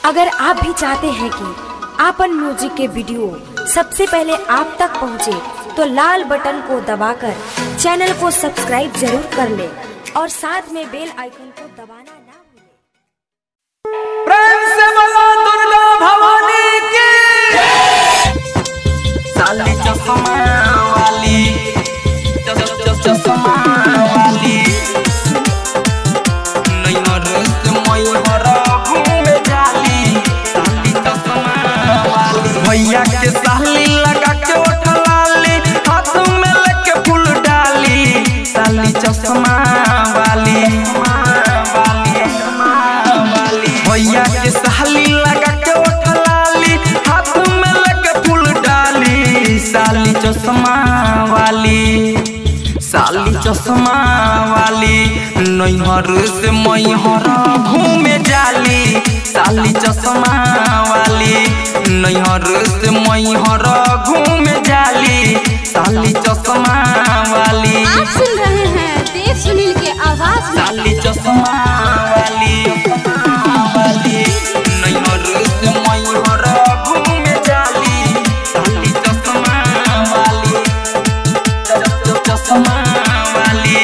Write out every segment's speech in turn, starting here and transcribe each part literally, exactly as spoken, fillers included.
अगर आप भी चाहते हैं कि आपन म्यूजिक के वीडियो सबसे पहले आप तक पहुंचे, तो लाल बटन को दबाकर चैनल को सब्सक्राइब जरूर कर ले और साथ में बेल आइकन को दबाना ना भूलें। प्रेम से बोलो दुर्गा भवानी की। साली चश्मा वाली, चश्मा वाली, नैहर से मैहर घूमे जाली। साली चश्मा वाली, भैया के साली लगा के ओठ लाली, हाथ में लेके फूल डाली। साली चश्मा वाली, भैया के साली लगा के ओठ लाली, हाथ में लेके फूल डाली। साली चश्मा वाली, साली चश्मा वाली, नैहर से मैहर घूमे जाली। साली चश्मा वाली, नैहर से मैहर घूमे जाली। साली चश्मा वाली, आप सुन रहे हैं देव सुनील के आवाज में। साली चश्मा वाली, वाली, नैहर से मैहर घूमे जाली। साली चश्मा वाली, चश्मा वाली,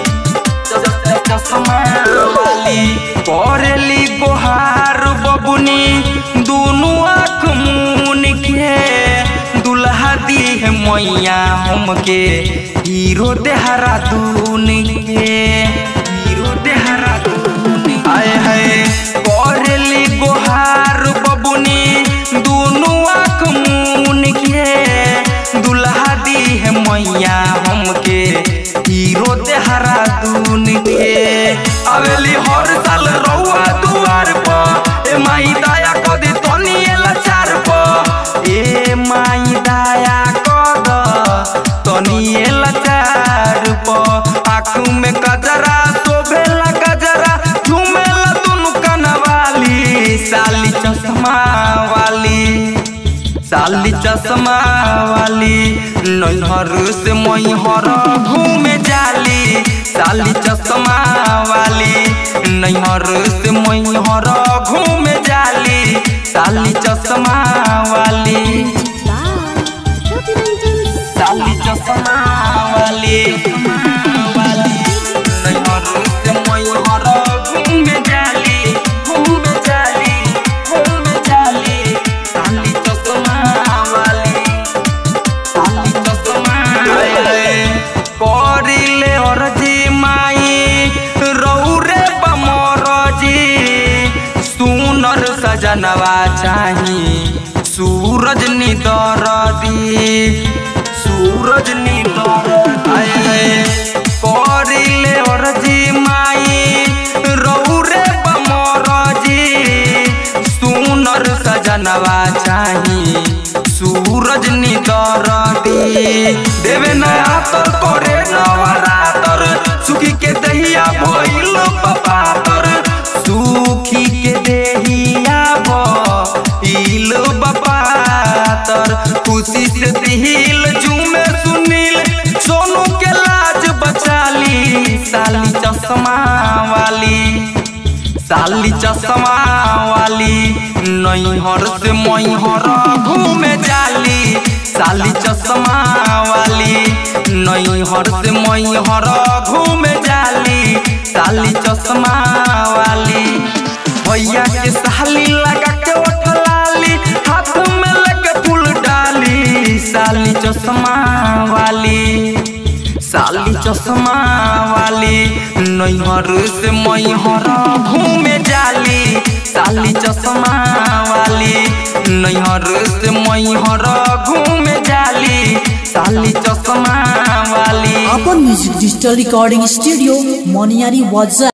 चश्मा वाली, करेली गोहार बबुनी दोनों आँख मुन के। दुल्हा दी है मैया हमके हीरो देहरादून के, हीरो देहरादून। आए है करेली गोहार बबुनी दोनों आँख मुन के। दुल्हा दी है मैया हमके हीरो देहरादून के। अवेली हर साल रउआ दुआर पर, ए माई दया कर दे तनी लाचार पर। ए माई दया कर दे तनी लाचार पर। आँख में गजरा शोभेला गजरा, झूमेला दुनु कनवाली। साली चश्मा वाली, साली चश्मा वाली, नैहर से मैहर घूमे जाली। साली चश्मा वाली, नैहर से मैहर घूमे जाली। साली चश्मा वाली, साली चश्मा वाली, नैहर से मैहर घूमे जाली, घूमे जाली, घूमे जाली। साली चश्मा वाली, साली चश्मा करिले अर्जी माई रौरे बमरजी। सुनर सजनवा चाही सूरज निदरदी, सूरज निदरदी। करिले अर्जी माई रौरे बमरजी। सुनर सजनवा चाही सूरज निदरदी। देवे नया तर करे नवरातर, सुखी के दहिया भइल बपातर। सुखी के दहिया भइल बपातर, खुशी से दिल झूमे सुनील, सोनू के लाज बचाली। साली चश्मा वाली, साली चश्मा वाली, नैहर से मैहर घूमे जाली। साली चश्मा वाली, नैहर से मैहर घूमे जाली। साली चश्मा वाली, भैया के साली लगा के ओठ लाली, हाथ में लेके फूल डाली। साली चश्मा वाली, साली चश्मा वाली, नैहर से मैहर घूमे जाली। साली चश्मा वाली, नैहर से मैहर घूमे जाली। साली चश्मा वाली। अपन music digital recording studio Moniyari वाजा।